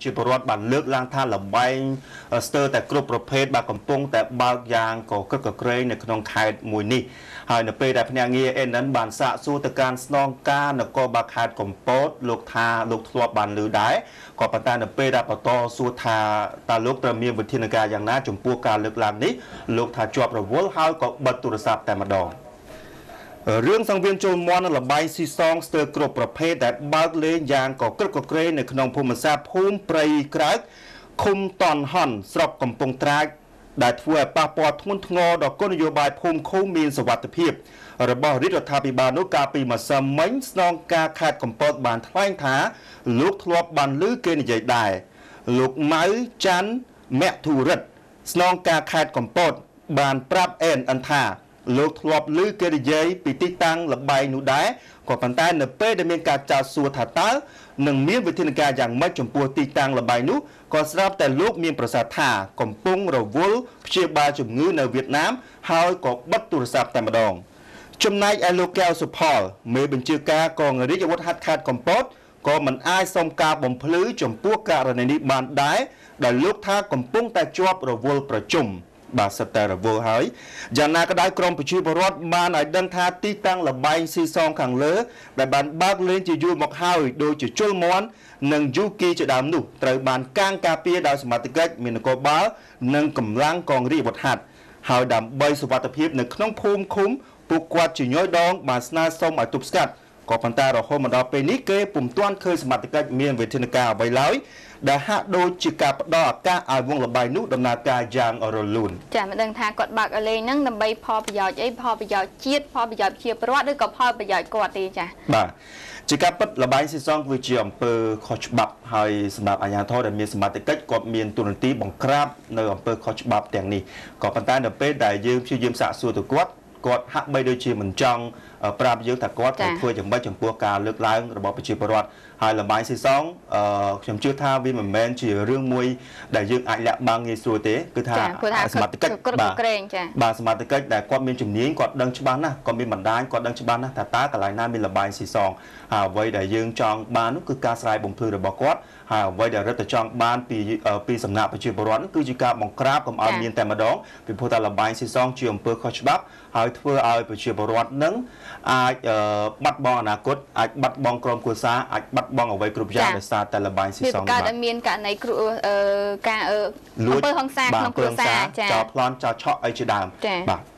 ជាពលរដ្ឋបានលើកឡើងថាលបែងស្ទើរតែគ្រប់ប្រភេទបាទកំពុងតែបើកយ៉ាងក៏ក្រឹកកក្រែងនៅក្នុងខេត្តមួយនេះហើយនៅពេលដែលភ្នាក់ងារ NN បានសាកសួរទៅកាន់ស្នងការនគរបាលខេត្តកំពតលោកថាលោកធ្លាប់បានឮដែរក៏ប៉ុន្តែនៅពេលដែលបន្តសួរថាតើលោកត្រូវមានវិធានការយ៉ាងណាចំពោះការលើកឡើងនេះលោកថាជាប់រវល់ហើយក៏បិទទូរស័ព្ទតែម្ដងរឿងសង្វៀនចូលមន់និងលបែងស៊ីសងស្ទើរគ្រប់ប្រភេទដែលបើកលេងយ៉ាងក៏ក្រឹកកក្រែងនៅក្នុងភូមិសាស្ត្រភូមិព្រៃក្រើកឃុំតនហន់ស្រុកកំពង់ត្រាចដែលធ្វើឲ្យប៉ះពាល់ធ្ងន់ធ្ងរដល់គោលនយោបាយភូមិឃុំមានសុវត្ថិភាពរបស់រាជរដ្ឋាភិបាលនោះកាលពីម្សិលមិញស្នងការខេត្តកំពតបានថ្លែងថាលោកធ្លាប់បានឮគេនិយាយដែរលោកម៉ៅច័ន្ទមធុរិទ្ធស្នងការខេត្តកំពតបានប្រាប់ NN ថាលោកធ្លាប់ឮគេនិយាយពីទីតាំងលបែងនោះដែរក៏ប៉ុន្តែនៅពេលដែលមានការចោទសួរថាតើនឹងមានវិធានការយ៉ាងម៉េចចំពោះទីតាំងលបែងនោះក៏ស្រាប់តែលោកមានប្រសាសន៍ថាកំពុងរវល់ព្យាបាលជំងឺនៅវៀតណាមហើយក៏បិទទូរស័ព្ទតែម្ដងចំណែកឯលោកកែវសុផលមេបញ្ជាការកងរាជអាវុធហត្ថខេត្តកំពតក៏មិនអាចសុំការបំភ្លឺចំពោះករណីនេះបានដែរដែលលោកថាកំពុងតែជាប់រវល់ប្រជុំបាទសិតតែរវល់ហើយយ៉ាងណាក៏ដោយក្រមប្រជាពលរដ្ឋបានឲ្យដឹងថាទីតាំងលបែងស៊ីសងខាងលើដែលបានបើកលេងជាយូរមកហើយដូចជាជលមន់និងយូគីជាដើមនោះត្រូវបានកាងការពារដោយសមត្ថកិច្ចមាននគរបាលនិងកម្លាំងកងរាជអាវុធហត្ថហើយដើម្បីសុវត្ថិភាពនៅក្នុងភូមិឃុំពួកគាត់ជាញយដងបានស្នើសុំឲ្យទប់ស្កាត់ក៏ប៉ុន្តែរហូតមកដល់ពេលនេះគេពុំទាន់ឃើញសមត្ថកិច្ចមានវិធានការអ្វីឡើយដែលហាក់ដូចជាការផ្ដល់ឱកាសឲ្យវងលបែងនោះដំណើរការយ៉ាងរលូនចាមិនដឹងថាគាត់បើកលេងហ្នឹងដើម្បីផលប្រយោជន៍អីផលប្រយោជន៍ជាតិផលប្រយោជន៍ជាប្រវត្តិឬក៏ផលប្រយោជន៍គាត់ទេចាបាទជាការពិតលបែងស៊ីសងគឺជាអំពើខុសច្បាប់ហើយសម្រាប់អាជ្ញាធរដែលមានសមត្ថកិច្ចគាត់មានទូនាទីបង្ក្រាបនៅអំពើខុសច្បាប់ទាំងនេះក៏ប៉ុន្តែនៅពេលដែលយើងព្យាយាមសាកសួរទៅគាត់ហាក់បីដូចជាមិនចង់ប្រាប់យើងថាគាត់ត្រូវធ្វើយ៉ាងម៉េចចំពោះការលើកឡើងរបស់ប្រជាពលរដ្ឋហើយលបែងស៊ីសងខ្ញុំជឿថាវាមិនមែនជារឿងមួយដែលយើងអាចលាក់បាំងងាយស្រួលទេគឺថាសមត្ថកិច្ចបាទសមត្ថកិច្ចដែលគាត់មានជំនាញគាត់ដឹងច្បាស់ណាស់គាត់មានបណ្ដាញគាត់ដឹងច្បាស់ណាស់ថាតើកន្លែងណាមានលបែងស៊ីសងហើយអ្វីដែលយើងចង់បាននោះគឺការស្រាយបំភ្លឺរបស់គាត់ហើយអ្វីដែលរដ្ឋចង់បានពីសំណាក់ប្រជាពលរដ្ឋនោះគឺជាការបង្ក្រាបកុំឲ្យមានតែម្ដងពីព្រោះថាលបែងស៊ីសងជាអំពើខុសច្បាប់ហើយធ្វើឲ្យប្រជាពលរដ្ឋនឹងអាចបាត់បង់អនាគតអាចបាត់បង់ក្រុមគ្រួសារអាចបាត់បង់អ្វីគ្រប់យ៉ាងដោយសារតែលបែងស៊ីសងកើតឲ្យមានករណីការអំពើហិង្សាក្នុងគ្រួសារចោលប្លន់ចោលឆក់អីជាដើមបាទ